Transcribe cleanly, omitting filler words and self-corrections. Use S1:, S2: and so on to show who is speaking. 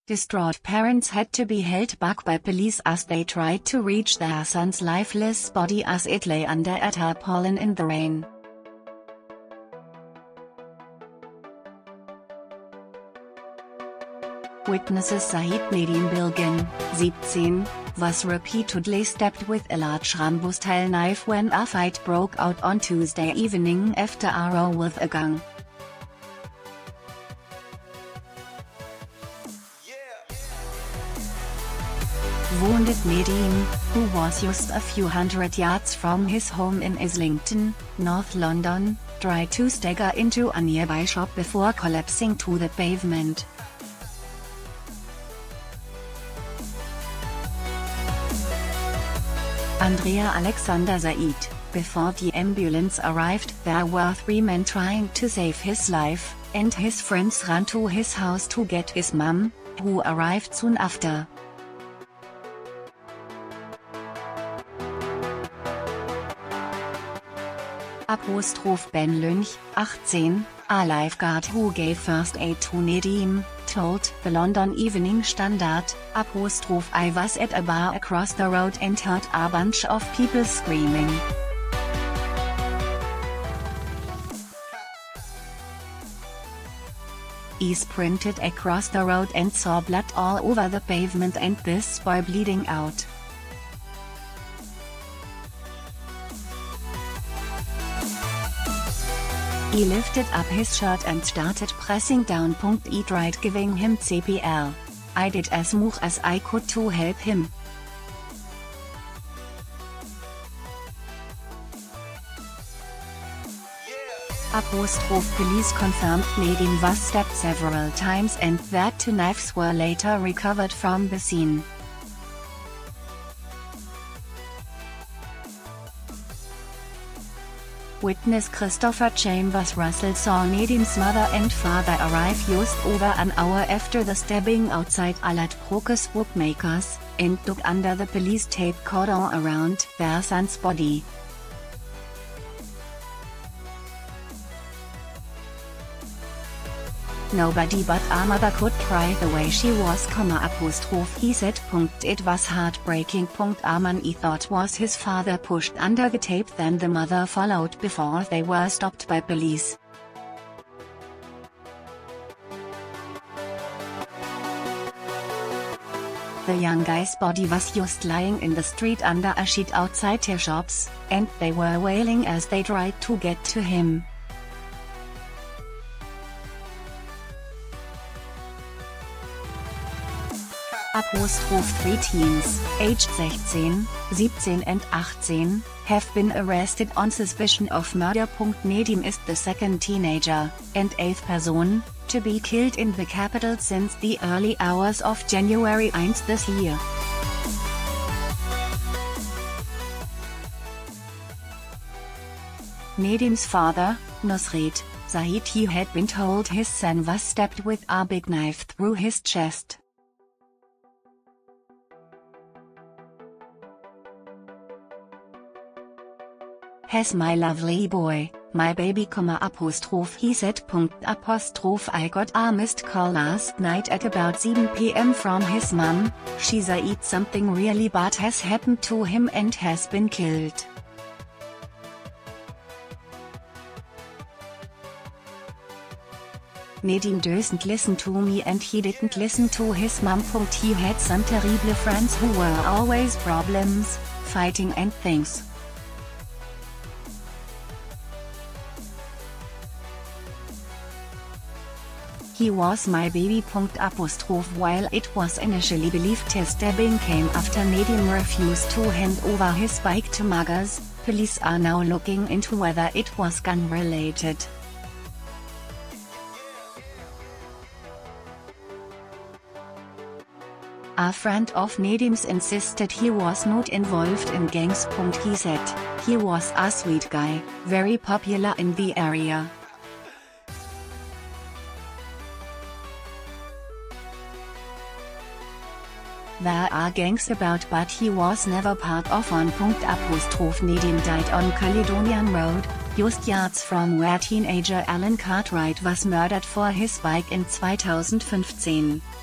S1: Distraught parents had to be held back by police as they tried to reach their son's lifeless body as it lay under a tarpaulin in the rain. Witnesses Saeed Nedim Bilgin, 17, was repeatedly stabbed with a large Rambo-style knife when a fight broke out on Tuesday evening after a row with a gun. Wounded Nedim, who was just a few hundred yards from his home in Islington, North London, tried to stagger into a nearby shop before collapsing to the pavement. Andrea Alexander Said, before the ambulance arrived, there were 3 men trying to save his life, and his friends ran to his house to get his mum, who arrived soon after. Ben Lynch, 18, a lifeguard who gave first aid to Nedim, told the London Evening Standard, I was at a bar across the road and heard a bunch of people screaming. I sprinted across the road and saw blood all over the pavement and this boy bleeding out. He lifted up his shirt and started pressing down. I tried giving him CPR. I did as much as I could to help him. Police confirmed Nedim was stabbed several times and that 2 knives were later recovered from the scene. Witness Christopher Chambers Russell saw Nedim's mother and father arrive just over an hour after the stabbing outside a Ladbrokes bookmakers, and dug under the police tape cordon around their son's body. Nobody but our mother could cry the way she was, he said. It was heartbreaking. Our man he thought was his father pushed under the tape, then the mother followed before they were stopped by police. The young guy's body was just lying in the street under a sheet outside their shops, and they were wailing as they tried to get to him. Three teens, aged 16, 17 and 18, have been arrested on suspicion of murder. Nedim is the second teenager, and 8th person, to be killed in the capital since the early hours of January 1 this year. Nedim's father, Nusret Said, he had been told his son was stabbed with a big knife through his chest. Has my lovely boy, my baby, he said. I got a missed call last night at about 7 p.m. from his mum. She said something really bad has happened to him and has been killed. Nedim didn't listen to me and he didn't listen to his mum. He had some terrible friends who were always problems, fighting and things. He was my baby. While it was initially believed his stabbing came after Nedim refused to hand over his bike to muggers, police are now looking into whether it was gun-related. A friend of Nedim's insisted he was not involved in gangs. He said, he was a sweet guy, very popular in the area. There are gangs about, but he was never part of one. Nedim died on Caledonian Road, just yards from where teenager Alan Cartwright was murdered for his bike in 2015.